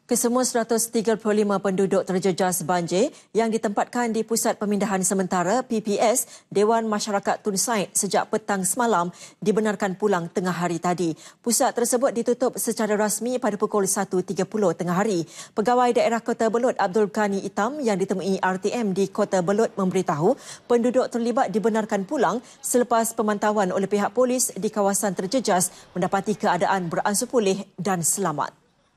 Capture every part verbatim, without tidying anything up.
Kesemua seratus tiga puluh lima penduduk terjejas banjir yang ditempatkan di Pusat Pemindahan Sementara P P S Dewan Masyarakat Tun Said sejak petang semalam dibenarkan pulang tengah hari tadi. Pusat tersebut ditutup secara rasmi pada pukul satu tiga puluh tengah hari. Pegawai Daerah Kota Belud Abdul Ghani Itam yang ditemui R T M di Kota Belud memberitahu penduduk terlibat dibenarkan pulang selepas pemantauan oleh pihak polis di kawasan terjejas mendapati keadaan beransur pulih dan selamat.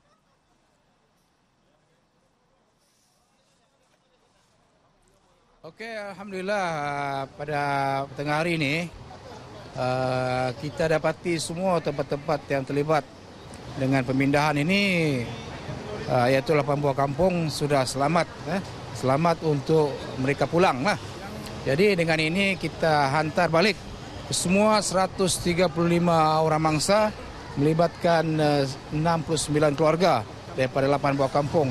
Okey, alhamdulillah pada tengah hari ini uh, kita dapati semua tempat-tempat yang terlibat dengan pemindahan ini uh, iaitu lapan buah kampung sudah selamat eh? selamat untuk mereka pulang lah. Jadi dengan ini kita hantar balik semua seratus tiga puluh lima orang mangsa melibatkan uh, enam puluh sembilan keluarga daripada lapan buah kampung.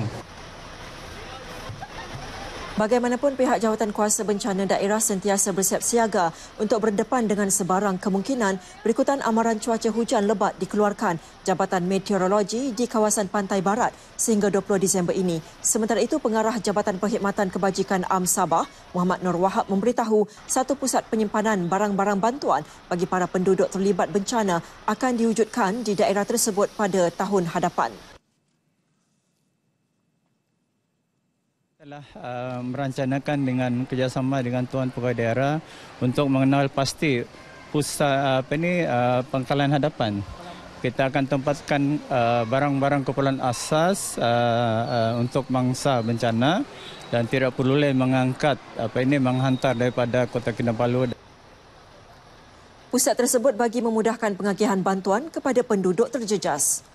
Bagaimanapun, pihak Jawatan Kuasa Bencana Daerah sentiasa bersiap siaga untuk berdepan dengan sebarang kemungkinan berikutan amaran cuaca hujan lebat dikeluarkan Jabatan Meteorologi di kawasan Pantai Barat sehingga dua puluh Disember ini. Sementara itu, Pengarah Jabatan Perkhidmatan Kebajikan Am Sabah, Muhammad Nur Wahab memberitahu satu pusat penyimpanan barang-barang bantuan bagi para penduduk terlibat bencana akan diwujudkan di daerah tersebut pada tahun hadapan. Telah uh, merancangkan dengan kerjasama dengan Tuan Pegawai Daerah untuk mengenal pasti pusat apa ini uh, pangkalan hadapan. Kita akan tempatkan uh, barang-barang keperluan asas uh, uh, untuk mangsa bencana dan tidak perlu lagi mengangkat apa ini menghantar daripada Kota Kinabalu. Pusat tersebut bagi memudahkan pengagihan bantuan kepada penduduk terjejas.